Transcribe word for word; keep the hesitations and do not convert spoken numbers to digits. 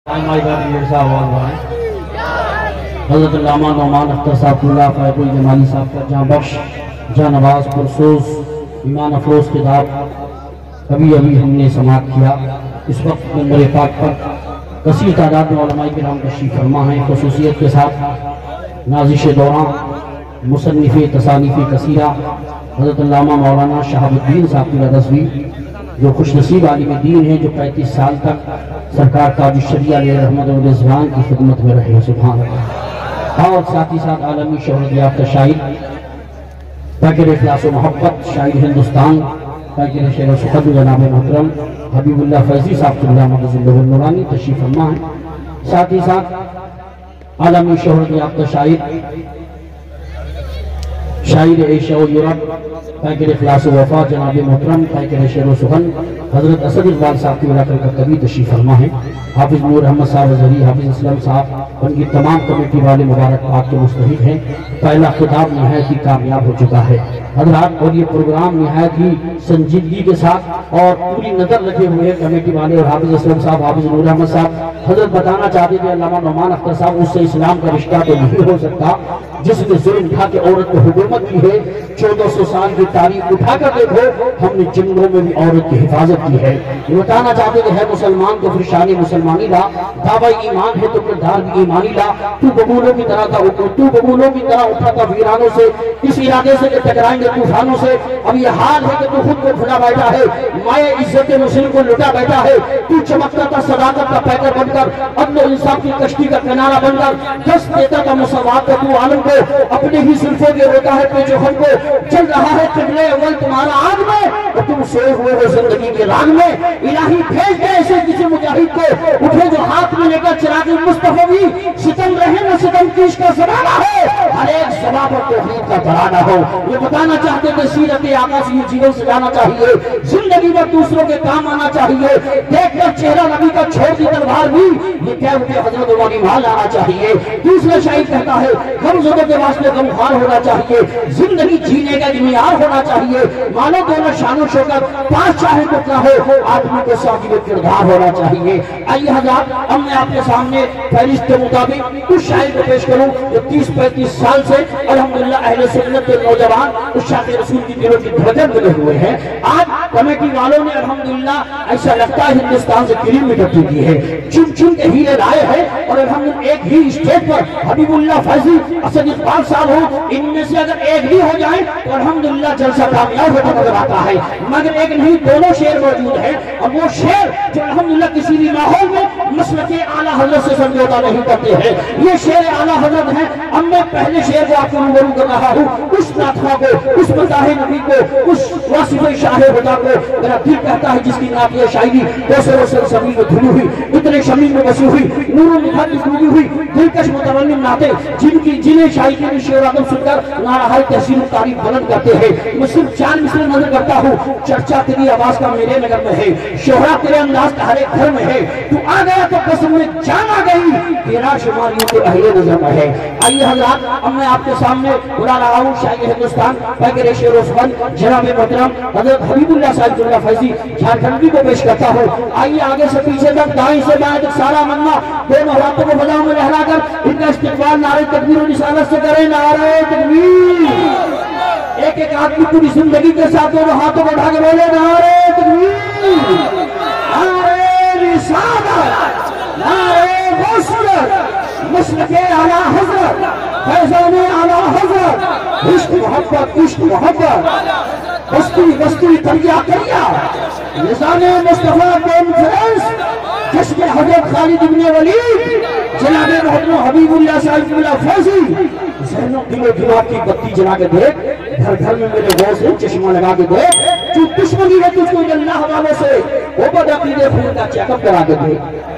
حضرت علامہ نعمان اختر صاحب اللہ فیض الجمالی صاحب کا جاں بخش جاں نواز پرسوز ایمان افروز کتاب کبھی ابھی ہم نے سماعت کیا. اس وقت منبر پاک پر کثیر تعداد میں علماء کرام تشریف فرما ہیں. خصوصیت کے ساتھ نازش دوران مصنف تصانیف کثیرہ حضرت علامہ مولانا شہاب الدین صاحب کی رضوی جو خوش نصیب عالم دین ہیں، جو پینتیس سال تک سرکار تاج الشریعہ علیہ رحمت و رضوان کی خدمت میں رہے. سبحان اللہ. اور ساتھ ہی ساتھ عالمی شہرت یافتہ شاعر فقیر اخلاص و محبت شاعر ہندوستان فقیر شعر و سخن جناب محترم حبیب اللہ فیضی صاحب اللہ مغزل النورانی تشریف فرما ہیں. ساتھ ہی ساتھ عالمی شہرت یافتہ شاعر شاعر ایشیا و یورپ فقیر اخلاص و وفا جناب محترم فقیر شعر و سخن حضرت اسد اقبال صاحب کی ملاقر کا کبھی تشریف فرما ہے. حافظ نور احمد صاحب ظہری حافظ اسلم صاحب ان کی تمام کمیٹی والے مبارک آپ کے مستحق ہیں. پہلا خطاب نہایت ہی کامیاب ہو چکا ہے حضرات، اور یہ پروگرام نہایت ہی سنجیدگی کے ساتھ اور پوری نظر رکھے ہوئے کمیٹی والے اور حافظ اسلم صاحب حافظ نور احمد صاحب حضرت بتانا چاہتے تھے علامہ نعمان اختر صاحب اس سے اسلام کا رشتہ تو نہیں ہو سکتا جس نے ظلم اٹھا کے عورت کو حکومت کی ہے. چودہ سو سال کی تاریخ اٹھا کر دیکھو، ہم نے جنگوں میں بھی عورت کی حفاظت کی ہے. یہ بتانا چاہتے کہ ہے مسلمان تو پھر شان مسلمانی لا، دعوی ایمان ہے تو پھر دار بھی ایمانی لا. تو ببولوں کی طرح تھا تو ببولوں کی طرح اٹھا تھا ویرانوں سے، اس ارادے سے کہ ٹکرائیں گے طوفانوں سے. اب یہ حال ہے کہ تو خود کو کھلا بیٹھا ہے، مائے عزت مسلم کو لٹا بیٹھا ہے. تو چمکتا تھا صداقت کا پیکر بن کر، عدل و انصاف کی کشتی کا کنارہ بن کر، دست دیتا تھا مساوات کا تو عالم کو. اپنے ہی زلفوں کے روتا ہے پیچ و خم کو، چل رہا ہے قبلے اول تمہارا آگ میں اور تم سوئے ہوئے ہو زندگی کے راگ میں. الہی بھیج دے ایسے کسی مجاہد کو اٹھے جو ہاتھ میں لے کر چراغ مصطفی. ستم رہے نہ ستم کیش کا زمانہ ہو، ہر ایک زباں پر توحید کا ترانہ ہو. یہ بتانا چاہتے تھے سیرت آقا سے یہ جیون سجانا چاہیے، زندگی میں دوسروں کے کام آنا چاہیے. دیکھ کر چہرہ نبی کا چھوڑ دی تلوار بھی، یہ کہہ اٹھے حضرت والی مال آنا چاہیے. دوسرا شاعر کہتا ہے غم زدوں کے واسطے غمخوار ہونا چاہیے، زندگی جینے کا معیار ہونا چاہیے. مانو دونوں شان و شوکت پاس چاہے تو کیا ہو، آدمی کے صاحب کردار ہونا چاہیے. آئیے حضرات، اب میں آپ کے سامنے فہرست کے مطابق اس شاعر کو پیش کروں جو تیس پینتیس سال سے الحمدللہ اہل سنت کے نوجوان اس شاعر رسول کی دلوں کی دھڑکن بنے ہوئے ہیں. آج کمیٹی والوں نے الحمدللہ ایسا لگتا ہے ہندوستان سے کلیم میٹر کی ہے، چن چن کے ہیرے لائے ہیں. اور الحمدللہ ایک ہی اسٹیج پر حبیب اللہ فیضی اسد اقبال صاحب ہو، ان میں سے اگر ایک بھی ہو جائے تو الحمدللہ جلسہ کامیاب ہوتا نظر آتا ہے. مگر ایک نہیں دونوں شعر موجود ہیں، اور وہ شعر جو الحمدللہ کسی بھی ماحول میں مسلک اعلیٰ حضرت سے سمجھوتا نہیں کرتے ہیں. یہ شعر اعلیٰ حضرت ہیں. اب میں پہلے شعر کو آپ کو روبرو کر رہا ہوں، اس ناتھا کو، اس مداح نبی کو، اس واصف شاہ خدا کو. میرا دل کہتا ہے جس کی نعتیہ شاعری دوسرے سلسبیل میں دھلی ہوئی، اتنے شمیم میں بسی ہوئی، نور و نکھار کی ڈوبی ہوئی، دلکش مترنم نعتیں جن کی جنہیں شاعری کے شعر آدم سن کر نارہائی تحسین و تعریف بلند کرتے ہیں. میں صرف چار مثلیں نظر کرتا ہوں. چرچا تیری آواز کا میرے نگر میں ہے، شہرہ تیرے انداز کا ہر ایک گھر میں ہے. تو آ گیا تو قسم میں جان آ گئی، تیرا شماریوں کے اہل نظر میں ہے. آئیے حضرات، اب میں آپ کے سامنے بلا رہا ہوں شاعر ہندوستان فقیر شعر و سخن جناب محترم حضرت حبیب اللہ صاحب اللہ فیضی جھارکھنڈی کو پیش کرتا ہوں. آئیے آگے سے پیچھے تک، دائیں سے بائیں تک سارا منا دونوں ہاتھوں کو فضاؤں میں لہرا کر ان کا استقبال نعرہ تکبیر و رسالت سے کریں. نعرہ تکبیر. ایک ایک آدمی پوری زندگی کے ساتھ دونوں ہاتھوں کو اٹھا کے بولے نعرہ تکبیر، نعرہ رسالت، نعرہ غوثیت، مسلک اعلیٰ حضرت، فیضان اعلیٰ حضرت، عشق محبت عشق محبت، بستی بستی کریا کریا، نظام مصطفیٰ کانفرنس، جشن حضرت خالد ابن ولید، جناب محترم حبیب اللہ صاحب اللہ فیضی. ذہنوں دل و دماغ کی بتی جلا کے دیکھ، گھر گھر میں میرے غوث ہے چشمہ لگا کے دیکھ. جو دشمنی ہے تجھ کو اللہ والوں سے وہ بدعقیدے خون کا چیک اپ کرا کے دیکھ.